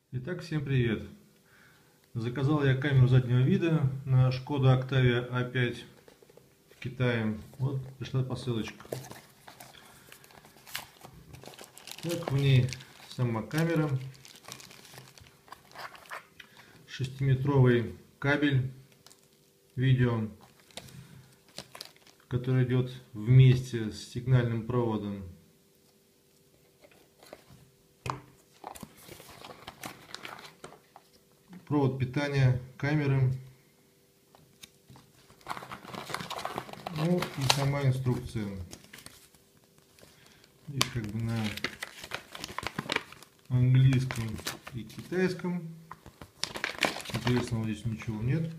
Итак, всем привет! Заказал я камеру заднего вида на Skoda Octavia A5 в Китае. Вот пришла посылочка. Так, в ней сама камера, 6-метровый кабель видео, который идет вместе с сигнальным проводом. Провод питания камеры. Ну и сама инструкция. Здесь как бы на английском и китайском. Интересного здесь ничего нет.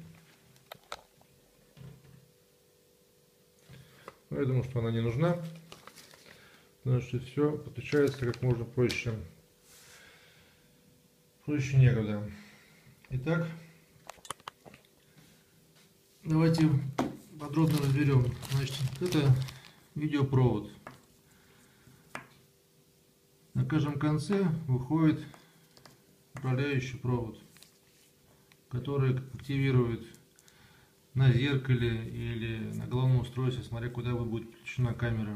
Но я думаю, что она не нужна. Потому что все подключается как можно проще. Проще некогда. Итак, давайте подробно разберем. Значит, это видеопровод. На каждом конце выходит управляющий провод, который активирует на зеркале или на головном устройстве, смотря куда будет подключена камера.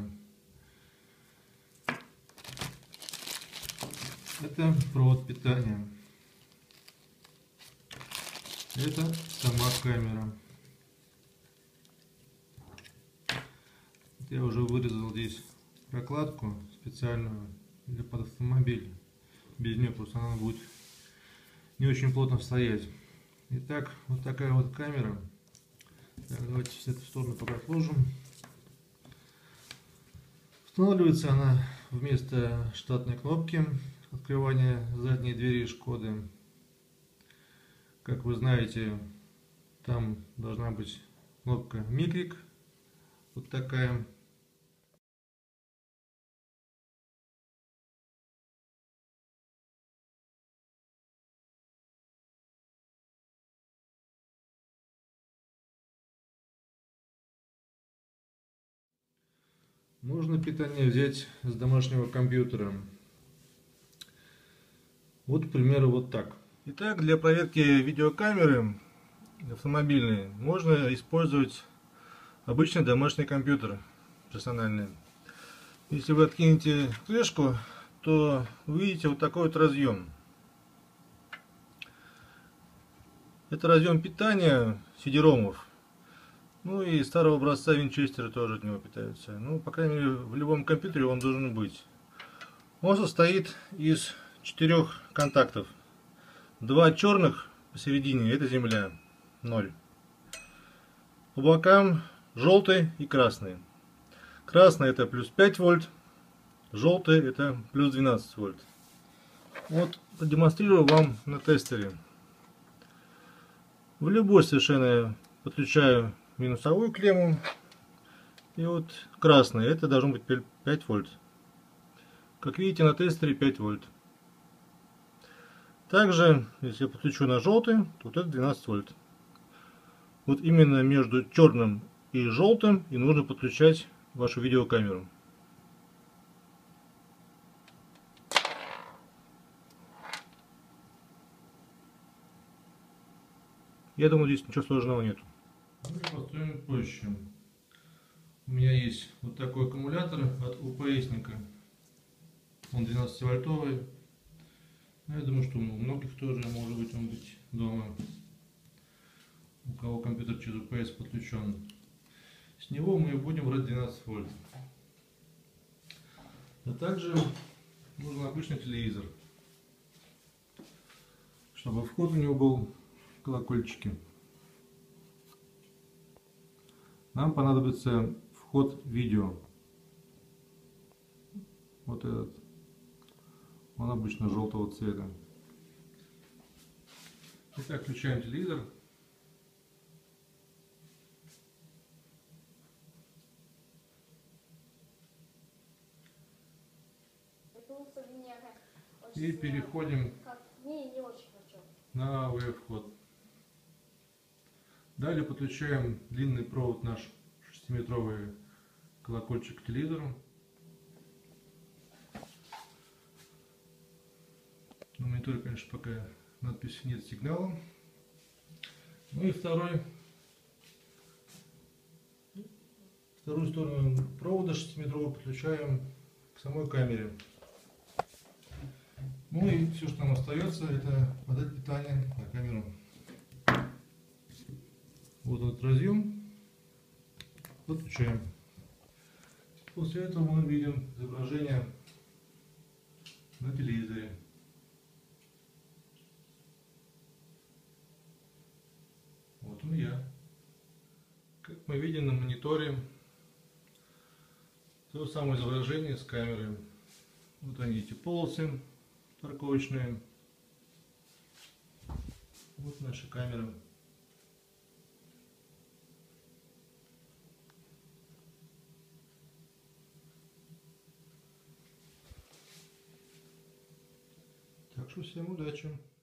Это провод питания. Это сама камера. Я уже вырезал здесь прокладку специальную для под автомобиль. Без нее просто она будет не очень плотно стоять. Итак, вот такая вот камера. Так, давайте с этой стороны пока отложим. Устанавливается она вместо штатной кнопки открывания задней двери Шкоды. Как вы знаете, там должна быть кнопка микрик, вот такая. Можно питание взять с домашнего компьютера. Вот, к примеру, вот так. Итак, для проверки видеокамеры автомобильной можно использовать обычный домашний компьютер персональный. Если вы откинете крышку, то увидите вот такой вот разъем. Это разъем питания CD-ромов. Ну и старого образца винчестеры тоже от него питаются. Ну, по крайней мере, в любом компьютере он должен быть. Он состоит из 4 контактов. 2 черных посередине, это земля, 0. По бокам желтый и красный. Красный это плюс 5 вольт, желтый это плюс 12 вольт. Вот продемонстрирую вам на тестере. В любой совершенно подключаю минусовую клемму. И вот красный, это должно быть 5 вольт. Как видите, на тестере 5 вольт. Также, если я подключу на желтый, то вот это 12 вольт. Вот именно между черным и желтым и нужно подключать вашу видеокамеру. Я думаю, здесь ничего сложного нет. Построим проще. У меня есть вот такой аккумулятор от УПСника. Он 12 вольтовый. Я думаю, что у многих тоже может быть он быть дома, у кого компьютер через УПС подключен. С него мы будем брать 12 вольт. А также нужен обычный телевизор, чтобы вход у него был в колокольчике. Нам понадобится вход видео. Вот этот. Он обычно желтого цвета. Итак, включаем телевизор. И переходим на AV-вход. Далее подключаем длинный провод, наш 6-метровый колокольчик к телевизору. мониторе, конечно, пока надписи нет сигнала. Ну и вторую сторону провода 6-метрового подключаем к самой камере. Ну и все, что нам остается, это подать питание на камеру. Вот этот разъем. Подключаем. После этого мы видим изображение на телевизоре. Вот он я. Как мы видим на мониторе, то самое изображение с камеры. Вот они, эти полосы парковочные. Вот наша камера. Так что всем удачи!